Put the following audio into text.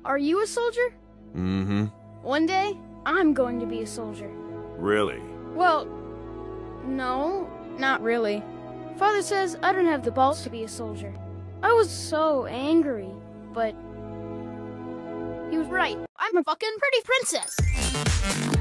Are you a soldier? Mm-hmm. One day, I'm going to be a soldier. Really? Well, no, not really. Father says I don't have the balls to be a soldier. I was so angry, but he was right. I'm a fucking pretty princess.